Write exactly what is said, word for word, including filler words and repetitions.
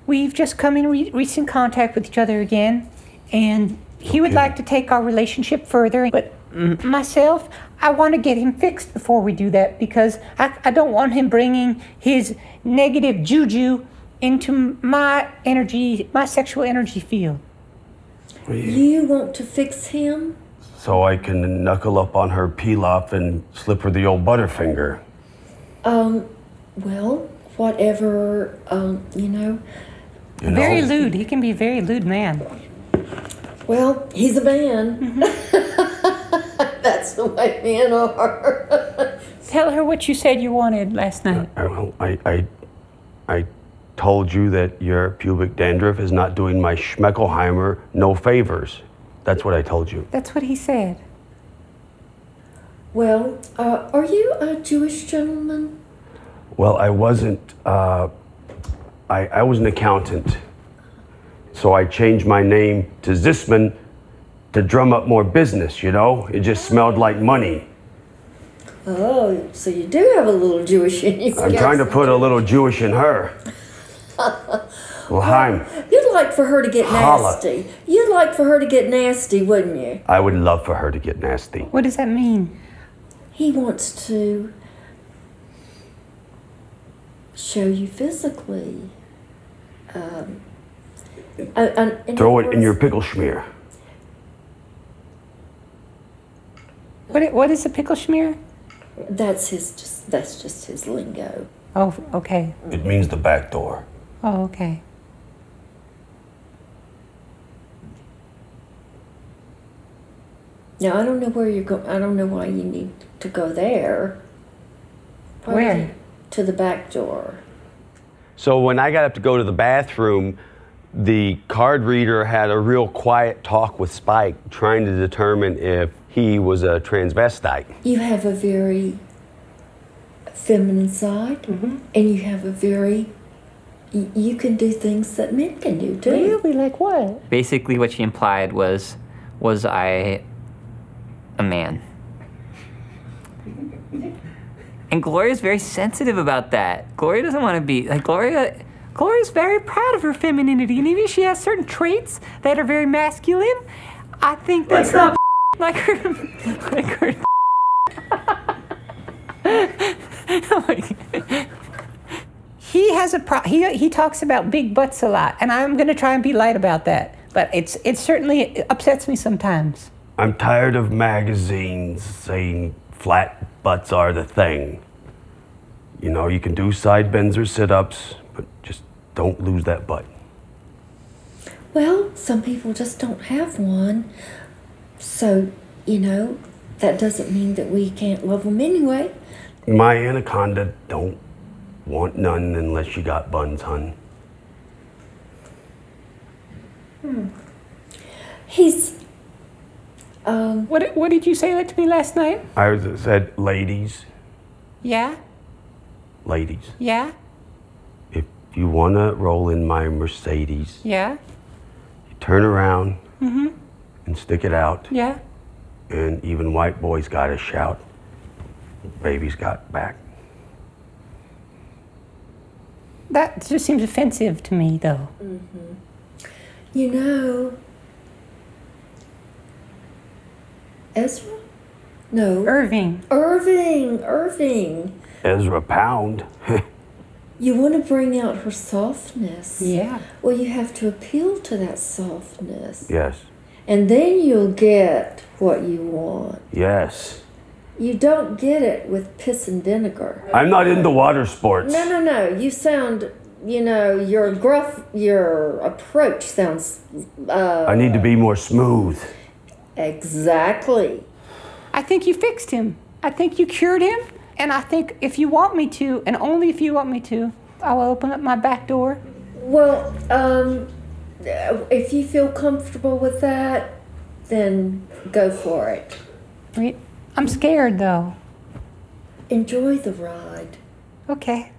we've just come in re recent contact with each other again, and he would like to take our relationship further, but myself, I want to get him fixed before we do that, because I, I don't want him bringing his negative juju into my energy, my sexual energy field. You want to fix him? So I can knuckle up on her pilaf and slip her the old butterfinger. Um, well, whatever, um, you know. You know? Very lewd. He can be a very lewd man. Well, he's a man. Mm-hmm. That's the way men are. Tell her what you said you wanted last night. I, I, I, I told you that your pubic dandruff is not doing my Schmeckelheimer no favors. That's what I told you. That's what he said. Well, uh, are you a Jewish gentleman? Well, I wasn't, uh, I, I was an accountant. So I changed my name to Zisman to drum up more business, you know? It just smelled like money. Oh, so you do have a little Jewish in you. I'm trying to put a little Jewish in her. Well, Haim. You'd like for her to get Holla. nasty. You'd like for her to get nasty, wouldn't you? I would love for her to get nasty. What does that mean? He wants to show you physically. Um, uh, uh, in Throw other it in your words- pickle schmear. What, what is a pickle schmear? That's his. Just that's just his lingo. Oh, okay. It means the back door. Oh, okay. Now I don't know where you're going. I don't know why you need to go there. Why Where? would you- To the back door. So when I got up to go to the bathroom, the card reader had a real quiet talk with Spike, trying to determine if he was a transvestite. You have a very feminine side, Mm-hmm. and you have a very. y- You can do things that men can do too. Really? Like what? Basically, what she implied was, was I a man? And Gloria's very sensitive about that. Gloria doesn't want to be, like, Gloria, Gloria's very proud of her femininity, and even if she has certain traits that are very masculine, I think that's not like her, like her. He has a pro. He he talks about big butts a lot, and I'm going to try and be light about that. But it's it certainly upsets me sometimes. I'm tired of magazines saying flat butts are the thing. You know, you can do side bends or sit-ups, but just don't lose that butt. Well, some people just don't have one, so you know that doesn't mean that we can't love them anyway. My anaconda don't want none unless you got buns, hun. Hmm. He's. Um. What what did you say that to me last night? I was- said, ladies, Yeah, ladies, yeah, if you want to roll in my Mercedes, yeah, you turn around mm-hmm, and stick it out, yeah. and even white boys got to shout, baby's got back. That just seems offensive to me, though. Mm-hmm. You know. Ezra? No. Irving. Irving. Irving. Ezra Pound. You want to bring out her softness. Yeah. Well, you have to appeal to that softness. Yes. And then you'll get what you want. Yes. You don't get it with piss and vinegar. I'm not into water sports. No, no, no. You sound, you know, your gruff, your approach sounds... Uh, I need to be more smooth. Exactly. I think you fixed him. I think you cured him. And I think if you want me to, and only if you want me to, I will open up my back door. Well, um, if you feel comfortable with that, then go for it. Wait, I'm scared, though. Enjoy the ride. Okay.